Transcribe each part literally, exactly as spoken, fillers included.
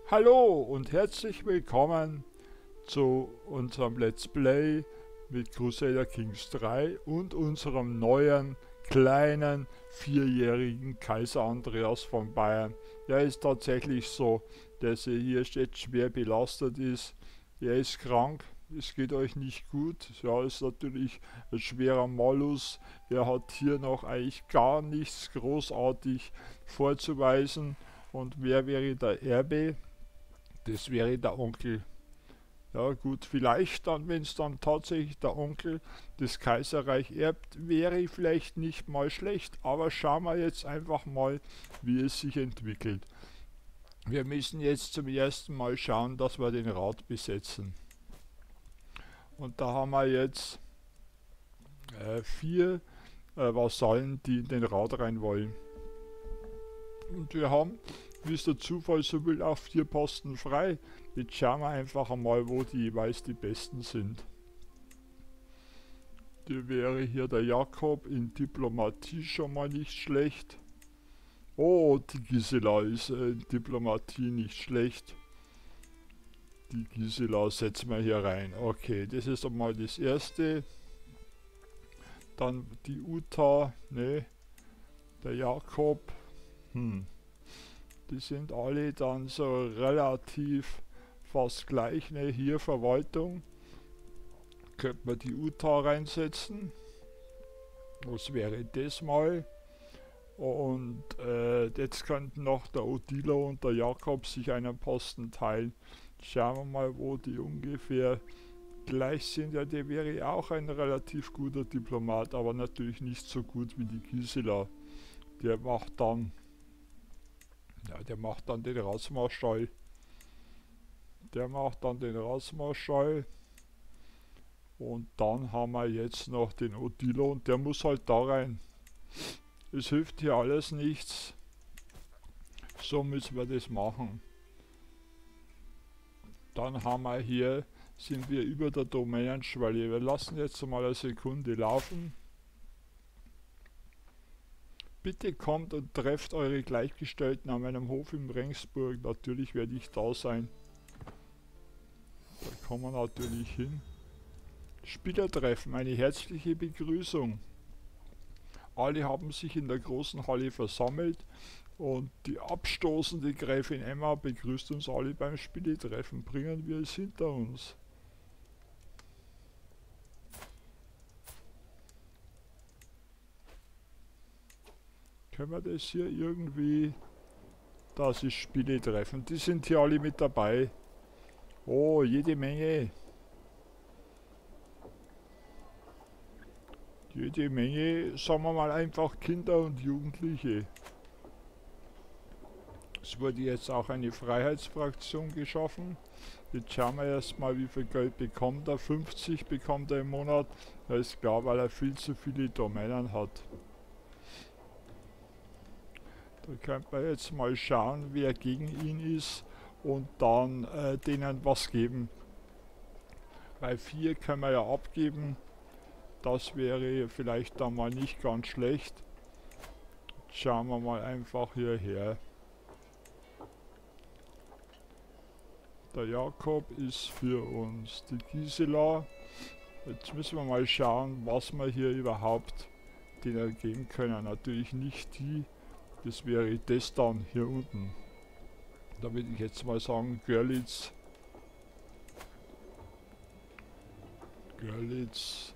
Hallo und herzlich willkommen zu unserem Let's Play mit Crusader Kings drei und unserem neuen kleinen vierjährigen Kaiser Andreas von Bayern. Er ist tatsächlich so, dass er hier jetzt schwer belastet ist. Er ist krank, es geht euch nicht gut. Ja, ist natürlich ein schwerer Malus. Er hat hier noch eigentlich gar nichts großartig vorzuweisen. Und wer wäre der Erbe? Das wäre der Onkel. Ja gut, vielleicht dann, wenn es dann tatsächlich der Onkel das Kaiserreich erbt, wäre vielleicht nicht mal schlecht. Aber schauen wir jetzt einfach mal, wie es sich entwickelt. Wir müssen jetzt zum ersten Mal schauen, dass wir den Rat besetzen. Und da haben wir jetzt äh, vier äh, Vasallen, die in den Rat rein wollen. Und wir haben, wie es der Zufall so will, auch vier Posten frei. Jetzt schauen wir einfach einmal, wo die jeweils die besten sind. Der wäre hier der Jakob in Diplomatie schon mal nicht schlecht. Oh, die Gisela ist äh, in Diplomatie nicht schlecht. Die Gisela setzen wir hier rein. Okay, das ist einmal das erste. Dann die Uta, ne, der Jakob. Hm. Die sind alle dann so relativ fast gleich. Ne? Hier Verwaltung. Könnte man die Uta reinsetzen. Was wäre das mal? Und äh, jetzt könnten noch der Odilo und der Jakob sich einen Posten teilen. Schauen wir mal, wo die ungefähr gleich sind. Ja, der wäre auch ein relativ guter Diplomat, aber natürlich nicht so gut wie die Gisela. Der macht dann Ja, der macht dann den Ratsmarschall. Der macht dann den Ratsmarschall. Und dann haben wir jetzt noch den Odilo und der muss halt da rein. Es hilft hier alles nichts. So müssen wir das machen. Dann haben wir hier, sind wir über der Domänenschwelle. Wir lassen jetzt mal eine Sekunde laufen. Bitte kommt und trefft eure Gleichgestellten an meinem Hof in Regensburg. Natürlich werde ich da sein. Da kommen wir natürlich hin. Spielertreffen, eine herzliche Begrüßung. Alle haben sich in der großen Halle versammelt und die abstoßende Gräfin Emma begrüßt uns alle beim Spieletreffen. Bringen wir es hinter uns. Können wir das hier irgendwie... Das ist Spieletreffen. Die sind hier alle mit dabei. Oh, jede Menge. Jede Menge, sagen wir mal einfach Kinder und Jugendliche. Es wurde jetzt auch eine Freiheitsfraktion geschaffen. Jetzt schauen wir erstmal, wie viel Geld bekommt er. fünfzig bekommt er im Monat. Das ist klar, weil er viel zu viele Domänen hat. Da könnte man jetzt mal schauen, wer gegen ihn ist und dann äh, denen was geben. Bei vier können wir ja abgeben. Das wäre vielleicht dann mal nicht ganz schlecht. Jetzt schauen wir mal einfach hierher. Der Jakob ist für uns die Gisela. Jetzt müssen wir mal schauen, was wir hier überhaupt denen geben können. Natürlich nicht die. Das wäre das dann hier unten. Da würde ich jetzt mal sagen, Görlitz. Görlitz.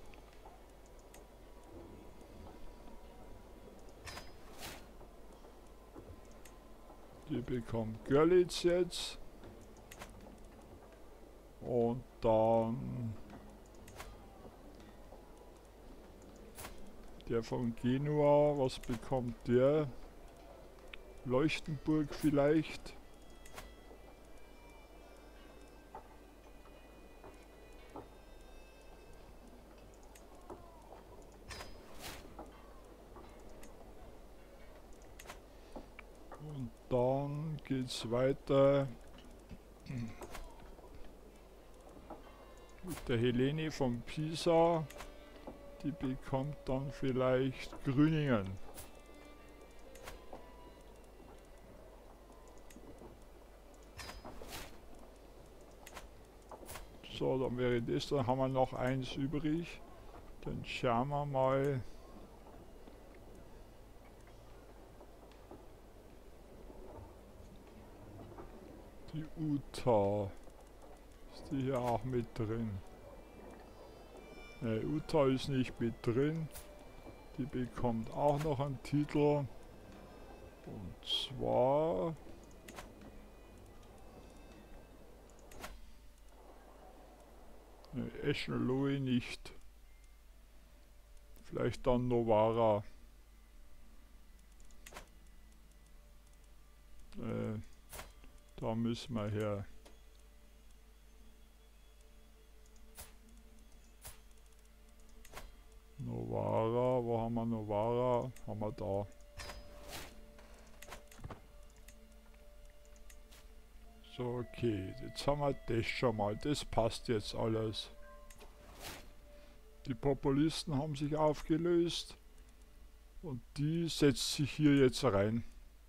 Die bekommt Görlitz jetzt. Und dann der von Genua, was bekommt der? Leuchtenburg vielleicht. Und dann geht's weiter mit der Helene von Pisa. Die bekommt dann vielleicht Grüningen. So, dann wäre das, dann haben wir noch eins übrig. Dann schauen wir mal. Die Uta. Ist die hier auch mit drin? Ne, Uta ist nicht mit drin. Die bekommt auch noch einen Titel. Und zwar... Ne, Eschen Louis nicht. Vielleicht dann Novara. Äh, da müssen wir her. Novara, wo haben wir Novara? Haben wir da. So, okay, jetzt haben wir das schon mal. Das passt jetzt alles. Die Populisten haben sich aufgelöst und die setzt sich hier jetzt rein.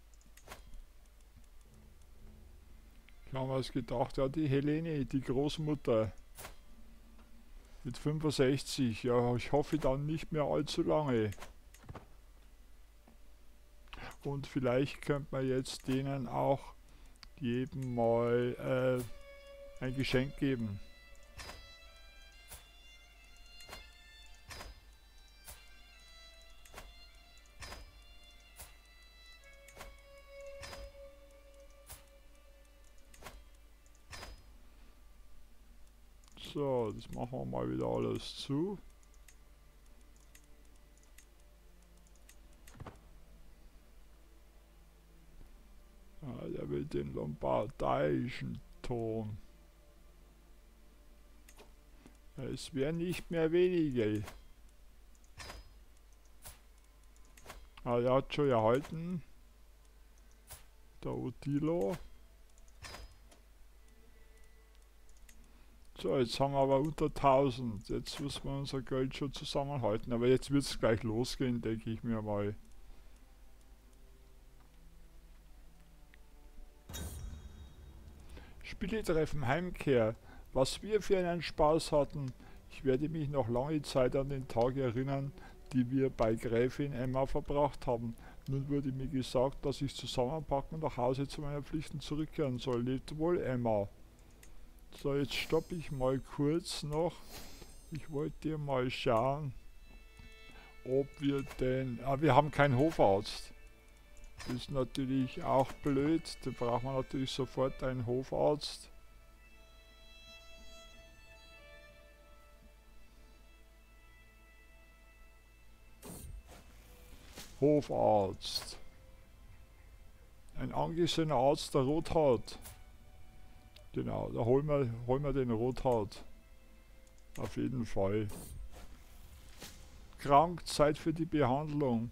Ich habe mir gedacht, ja, die Helene, die Großmutter mit fünfundsechzig, ja, ich hoffe dann nicht mehr allzu lange. Und vielleicht könnte man jetzt denen auch jedem mal äh, ein Geschenk geben. So, das machen wir mal wieder alles zu. Ja, der will den lombardischen Ton. Es wäre nicht mehr wenige. Ah, der hat schon erhalten. Der Odilo. So, jetzt haben wir aber unter tausend. Jetzt müssen wir unser Geld schon zusammenhalten. Aber jetzt wird es gleich losgehen, denke ich mir mal. Spieletreffen Heimkehr. Was wir für einen Spaß hatten. Ich werde mich noch lange Zeit an den Tag erinnern, die wir bei Gräfin Emma verbracht haben. Nun wurde mir gesagt, dass ich zusammenpacken und nach Hause zu meinen Pflichten zurückkehren soll. Lebt wohl, Emma. So, jetzt stoppe ich mal kurz noch. Ich wollte mal schauen, ob wir denn... Ah, wir haben keinen Hofarzt. Das ist natürlich auch blöd. Da braucht man natürlich sofort einen Hofarzt. Hofarzt. Ein angesehener Arzt, der Rothaut. Genau, da holen wir, holen wir den Rothaut. Auf jeden Fall. Krank, Zeit für die Behandlung.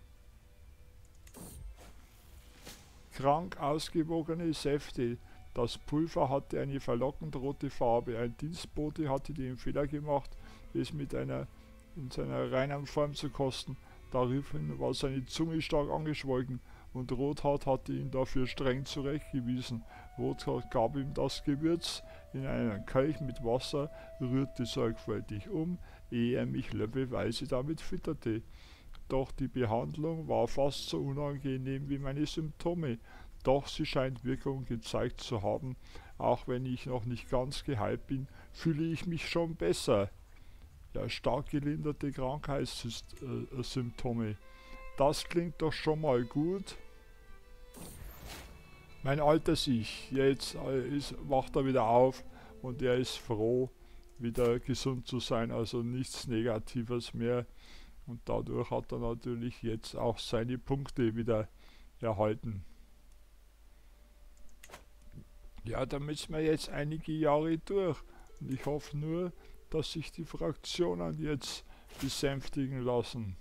Krank, ausgewogene Säfte. Das Pulver hatte eine verlockend rote Farbe. Ein Dienstbote hatte den Fehler gemacht, es mit einer in seiner reinen Form zu kosten. Daraufhin war seine Zunge stark angeschwollen und Rothaut hatte ihn dafür streng zurechtgewiesen. Rothaut gab ihm das Gewürz in einen Kelch mit Wasser, rührte sorgfältig um, ehe er mich löffelweise damit fütterte. Doch die Behandlung war fast so unangenehm wie meine Symptome. Doch sie scheint Wirkung gezeigt zu haben. Auch wenn ich noch nicht ganz geheilt bin, fühle ich mich schon besser. Ja, stark gelinderte Krankheitssymptome. Das klingt doch schon mal gut. Mein altes Ich, jetzt ist, wacht er wieder auf und er ist froh, wieder gesund zu sein, also nichts Negatives mehr. Und dadurch hat er natürlich jetzt auch seine Punkte wieder erhalten. Ja, da müssen wir jetzt einige Jahre durch. Und ich hoffe nur, dass sich die Fraktionen jetzt besänftigen lassen.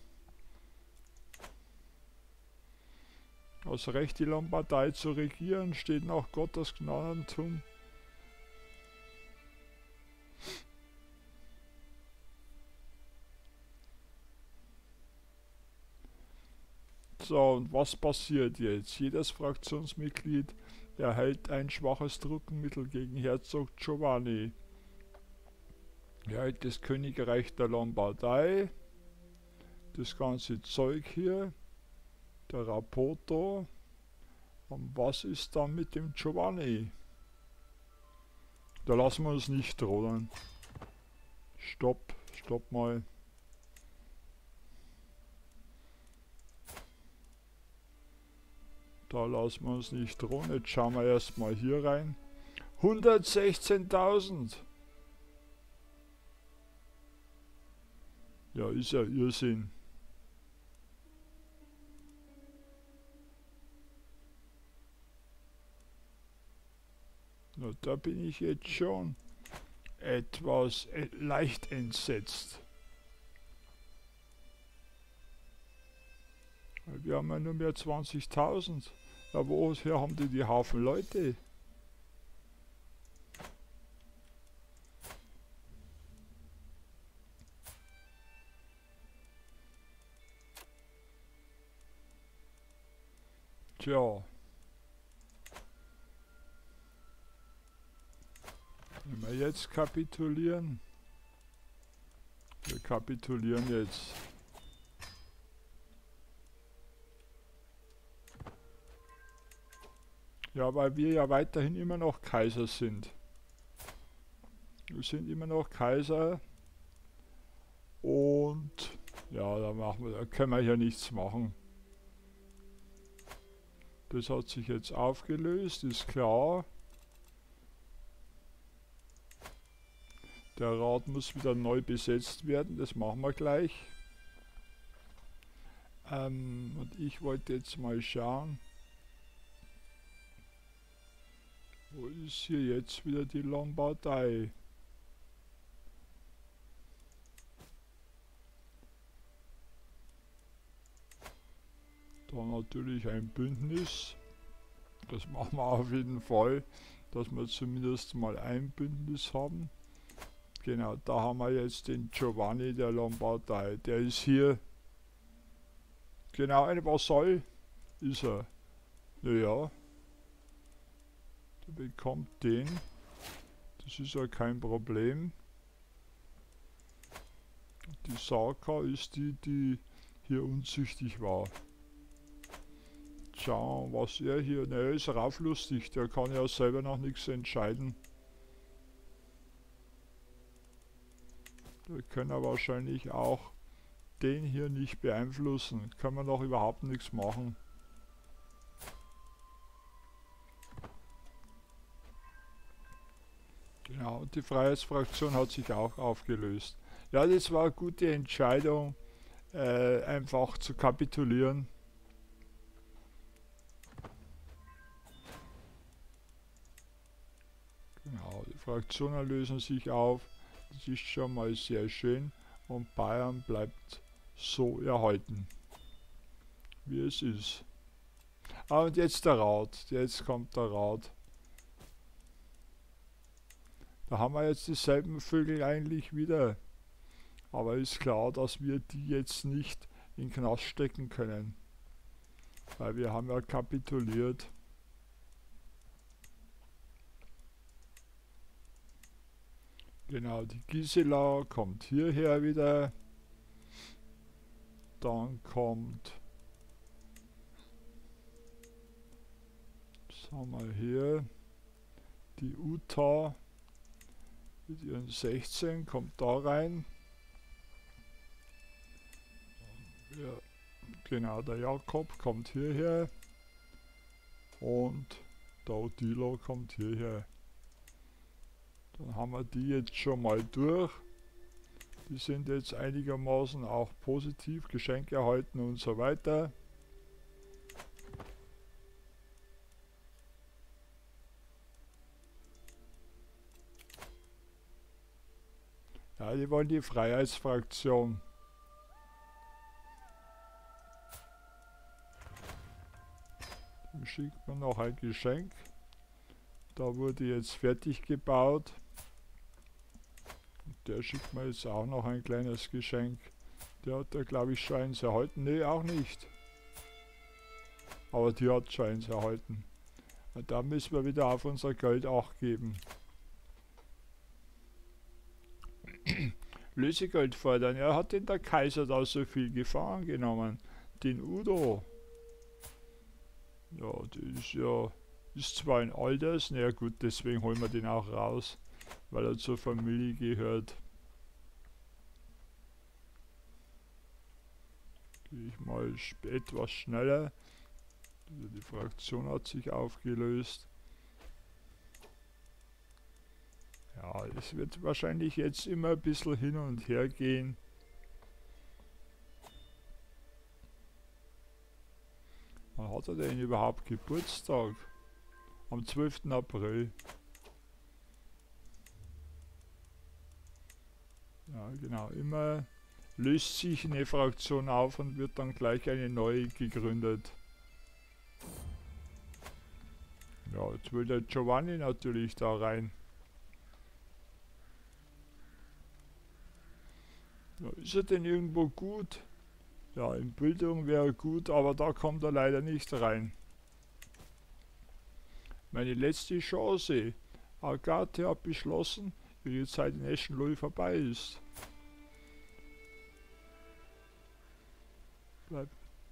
Das Recht, die Lombardei zu regieren, steht nach Gottes Gnadentum. So, und was passiert jetzt? Jedes Fraktionsmitglied erhält ein schwaches Druckenmittel gegen Herzog Giovanni. Ja, das Königreich der Lombardei, das ganze Zeug hier, der Rapporto. Und was ist dann mit dem Giovanni? Da lassen wir uns nicht drohen. Stopp, stopp mal. Da lassen wir uns nicht drohen. Jetzt schauen wir erstmal hier rein. hundertsechzehntausend. Ja, ist ja Irrsinn. Na, da bin ich jetzt schon etwas äh, leicht entsetzt. Wir haben ja nur mehr zwanzigtausend. Ja, woher haben die die Haufen Leute? Tja. Wenn wir jetzt kapitulieren. Wir kapitulieren jetzt. Ja, weil wir ja weiterhin immer noch Kaiser sind. Wir sind immer noch Kaiser. Und ja, da machen wir, da können wir ja nichts machen. Das hat sich jetzt aufgelöst, ist klar. Der Rat muss wieder neu besetzt werden, das machen wir gleich. Ähm, und ich wollte jetzt mal schauen, wo ist hier jetzt wieder die Lombardei? Da natürlich ein Bündnis. Das machen wir auf jeden Fall, dass wir zumindest mal ein Bündnis haben. Genau, da haben wir jetzt den Giovanni der Lombardei. Der ist hier. Genau, ein Vasall ist er. Naja. Der bekommt den. Das ist ja kein Problem. Die Saka ist die, die hier unzüchtig war. Schauen, was er hier... Ne, er ist rauflustig, der kann ja selber noch nichts entscheiden. Wir können wahrscheinlich auch den hier nicht beeinflussen. Kann man noch überhaupt nichts machen. Genau, und die Freiheitsfraktion hat sich auch aufgelöst. Ja, das war eine gute Entscheidung, äh, einfach zu kapitulieren. Genau, die Fraktionen lösen sich auf. Das ist schon mal sehr schön. Und Bayern bleibt so erhalten, wie es ist. Ah, und jetzt der Rat. Jetzt kommt der Rat. Da haben wir jetzt dieselben Vögel eigentlich wieder. Aber ist klar, dass wir die jetzt nicht in den Knast stecken können. Weil wir haben ja kapituliert. Genau, die Gisela kommt hierher wieder. Dann kommt, sagen wir hier, die Uta mit ihren sechzehn, kommt da rein. Ja, genau, der Jakob kommt hierher. Und der Odilo kommt hierher. Dann haben wir die jetzt schon mal durch. Die sind jetzt einigermaßen auch positiv, Geschenke erhalten und so weiter. Ja, die wollen die Freiheitsfraktion. Dann schickt man noch ein Geschenk. Da wurde jetzt fertig gebaut. Der schickt mir jetzt auch noch ein kleines Geschenk. Der hat da glaube ich schon eins erhalten. Ne, auch nicht. Aber die hat schon eins erhalten. Und da müssen wir wieder auf unser Geld auch geben. Lösegeld fordern. Er hat denn der Kaiser da so viel Gefahren genommen? Den Udo. Ja, das ist ja, ist zwar ein Alters, na ja gut, deswegen holen wir den auch raus, weil er zur Familie gehört. Gehe ich mal etwas schneller. Die Fraktion hat sich aufgelöst. Ja, es wird wahrscheinlich jetzt immer ein bisschen hin und her gehen. Wann hat er denn überhaupt Geburtstag? Am zwölften April. Ja, genau. Immer löst sich eine Fraktion auf und wird dann gleich eine neue gegründet. Ja, jetzt will der Giovanni natürlich da rein. Ja, ist er denn irgendwo gut? Ja, in Bildung wäre er gut, aber da kommt er leider nicht rein. Meine letzte Chance. Agathe hat beschlossen, wie die Zeit in Eschenlohe vorbei ist. Bleib.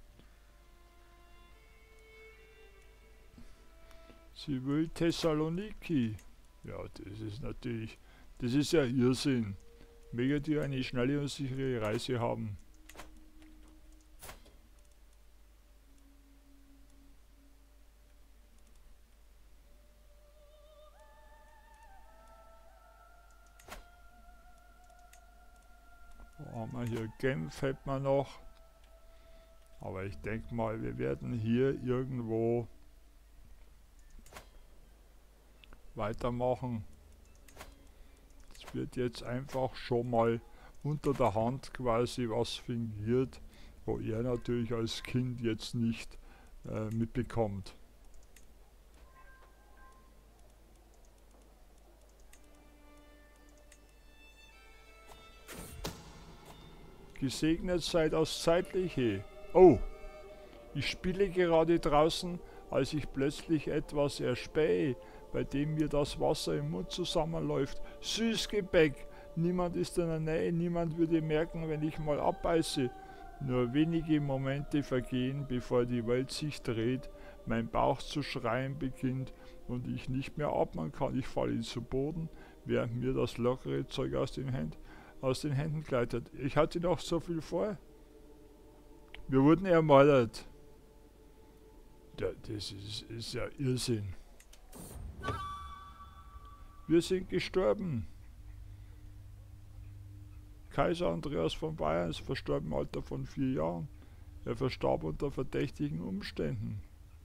Sie will Thessaloniki. Ja, das ist natürlich, das ist ja Irrsinn. Möge die eine schnelle und sichere Reise haben. Wo haben wir hier? Genf hätten wir noch. Aber ich denke mal, wir werden hier irgendwo weitermachen. Es wird jetzt einfach schon mal unter der Hand quasi was fingiert, wo er natürlich als Kind jetzt nicht äh, mitbekommt. Gesegnet sei das Zeitliche. Oh, ich spiele gerade draußen, als ich plötzlich etwas erspähe, bei dem mir das Wasser im Mund zusammenläuft. Süßgebäck! Niemand ist in der Nähe, niemand würde merken, wenn ich mal abbeiße. Nur wenige Momente vergehen, bevor die Welt sich dreht, mein Bauch zu schreien beginnt und ich nicht mehr atmen kann. Ich falle zu Boden, während mir das lockere Zeug aus den Händen, aus den Händen gleitet. Ich hatte noch so viel vor. Wir wurden ermordet. Ja, das ist, ist ja Irrsinn. Wir sind gestorben. Kaiser Andreas von Bayern ist verstorben im Alter von vier Jahren. Er verstarb unter verdächtigen Umständen.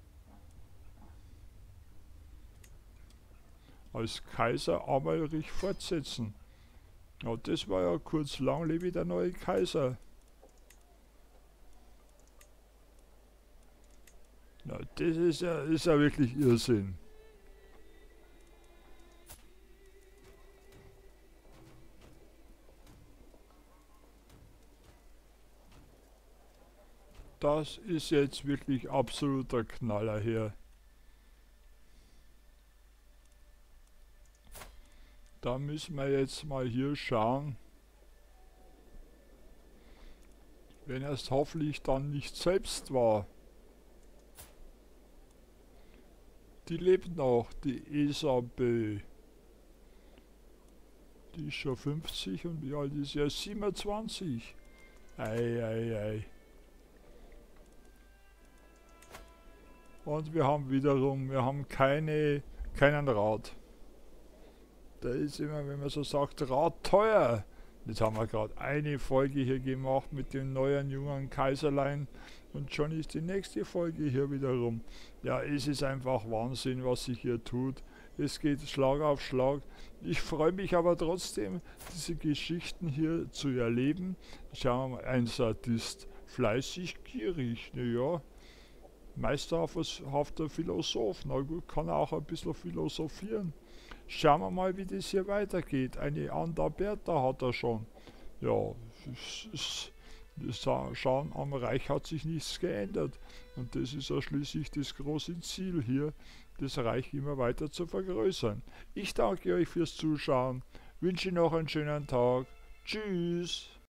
Als Kaiser Amalrich fortsetzen. Ja, das war ja kurz, lang lebe der neue Kaiser. Ja, das ist ja, ist ja wirklich Irrsinn. Das ist jetzt wirklich absoluter Knaller hier. Da müssen wir jetzt mal hier schauen, wenn er es hoffentlich dann nicht selbst war. Die lebt noch, die Isabel. Die ist schon fünfzig und wie alt ist sie? siebenundzwanzig. Ei, ei, ei. Und wir haben wiederum, wir haben keine, keinen Rat. Da ist immer, wenn man so sagt, Rat teuer. Jetzt haben wir gerade eine Folge hier gemacht mit dem neuen jungen Kaiserlein und schon ist die nächste Folge hier wiederum. Ja, es ist einfach Wahnsinn, was sich hier tut. Es geht Schlag auf Schlag. Ich freue mich aber trotzdem, diese Geschichten hier zu erleben. Schauen wir mal, ein Sadist, fleißig, gierig, naja. Meisterhafter Philosoph, na gut, kann er auch ein bisschen philosophieren. Schauen wir mal, wie das hier weitergeht. Eine Andalberta hat er schon. Ja, es, es, schauen, am Reich hat sich nichts geändert. Und das ist ja schließlich das große Ziel hier, das Reich immer weiter zu vergrößern. Ich danke euch fürs Zuschauen, wünsche noch einen schönen Tag. Tschüss.